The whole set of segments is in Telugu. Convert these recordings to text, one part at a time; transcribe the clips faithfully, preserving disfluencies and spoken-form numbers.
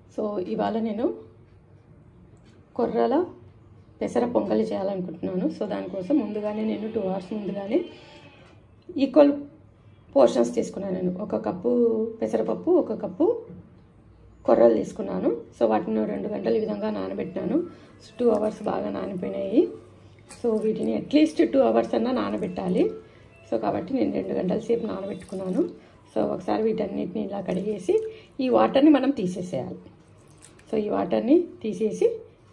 సో ఇవాళ నేను కొర్రల పెసర పొంగలి చేయాలనుకుంటున్నాను. సో దానికోసం ముందుగానే నేను టూ అవర్స్ ముందుగానే ఈక్వల్ పోర్షన్స్ తీసుకున్నాను. నేను ఒక కప్పు పెసరపప్పు, ఒక కప్పు కొర్రలు తీసుకున్నాను. సో వాటిని రెండు గంటలు ఈ విధంగా నానబెట్టాను. టూ అవర్స్ బాగా నానిపోయినాయి. సో వీటిని అట్లీస్ట్ టూ అవర్స్ అన్నా నానబెట్టాలి. సో కాబట్టి నేను రెండు గంటల సేపు నానబెట్టుకున్నాను. సో ఒకసారి వీటన్నిటిని ఇలా కడిగేసి ఈ వాటర్ని మనం తీసేసేయాలి. సో ఈ వాటర్ని తీసేసి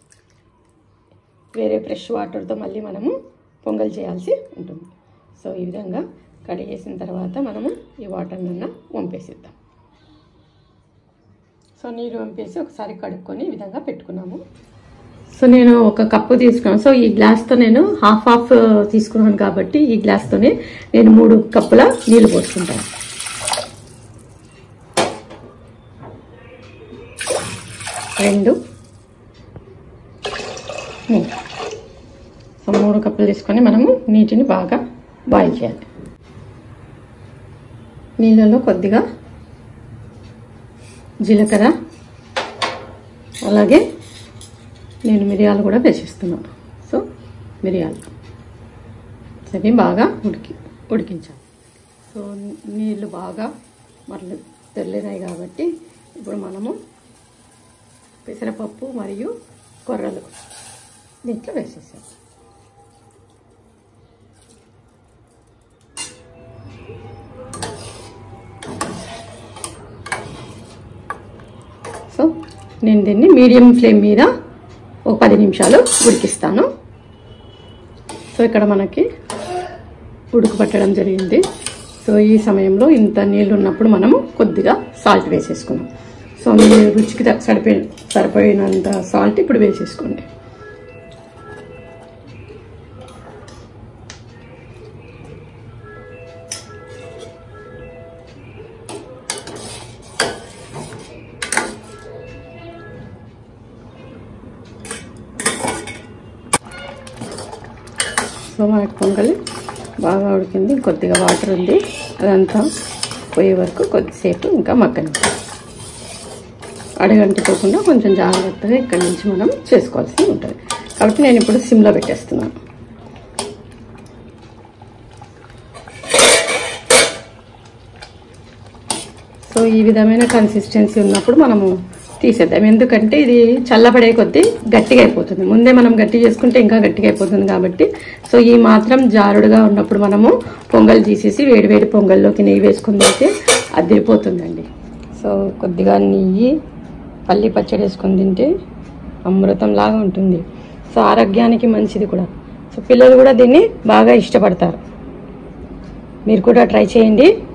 వేరే ఫ్రెష్ వాటర్తో మళ్ళీ మనము పొంగల్ చేయాల్సి ఉంటుంది. సో ఈ విధంగా కడిగేసిన తర్వాత మనము ఈ వాటర్ని అన్న వంపేసిద్దాం. సో నీరు వంపేసి ఒకసారి కడుక్కొని ఈ విధంగా పెట్టుకున్నాము. సో నేను ఒక కప్పు తీసుకున్నాను. సో ఈ గ్లాస్తో నేను హాఫ్ హాఫ్ తీసుకున్నాను కాబట్టి ఈ గ్లాస్తోనే నేను మూడు కప్పుల నీళ్ళు పోసుకుంటాను. రెండు మూడు సో మూడు కప్పులు తీసుకొని మనము నీటిని బాగా బాయిల్ చేయాలి. నీళ్ళలో కొద్దిగా జీలకర్ర అలాగే నేను మిరియాలు కూడా వేసిస్తున్నాను. సో మిరియాలు అవి బాగా ఉడికి ఉడికించాలి. సో నీళ్ళు బాగా మరలు తెల్లినాయి కాబట్టి ఇప్పుడు మనము పెసరపప్పు మరియు కొర్రలు దీంట్లో వేసేసాం. సో నేను దీన్ని మీడియం ఫ్లేమ్ మీద ఒక పది నిమిషాలు ఉడికిస్తాను. సో ఇక్కడ మనకి ఉడుకు పట్టడం జరిగింది. సో ఈ సమయంలో ఇంత నీళ్ళు ఉన్నప్పుడు మనము కొద్దిగా సాల్ట్ వేసేసుకున్నాం. సో మీ రుచికి సరిపోయి సరిపోయినంత సాల్ట్ ఇప్పుడు వేసేసుకోండి. సో మనకి పొంగలి బాగా ఉడికింది. కొద్దిగా వాటర్ ఉంది, అదంతా పోయే వరకు కొద్దిసేపు ఇంకా మగ్గని అడగంటుకోకుండా కొంచెం జాగ్రత్తగా ఇక్కడి నుంచి మనం చేసుకోవాల్సి ఉంటుంది. కాబట్టి నేను ఇప్పుడు సిమ్లో పెట్టేస్తున్నాను. సో ఈ విధమైన కన్సిస్టెన్సీ ఉన్నప్పుడు మనము తీసేద్దాం. ఎందుకంటే ఇది చల్లబడే కొద్దీ గట్టిగా అయిపోతుంది. ముందే మనం గట్టి చేసుకుంటే ఇంకా గట్టిగా అయిపోతుంది కాబట్టి సో ఈ మాత్రం జారుడుగా ఉన్నప్పుడు మనము పొంగల్ తీసేసి వేడి వేడి పొంగల్లోకి నెయ్యి వేసుకుని అయితే అదిరిపోతుందండి. సో కొద్దిగా నెయ్యి పల్లి పచ్చడి వేసుకొని తింటే అమృతం లాగా ఉంటుంది. సో ఆరోగ్యానికి మంచిది కూడా. సో పిల్లలు కూడా దీన్ని బాగా ఇష్టపడతారు. మీరు కూడా ట్రై చేయండి.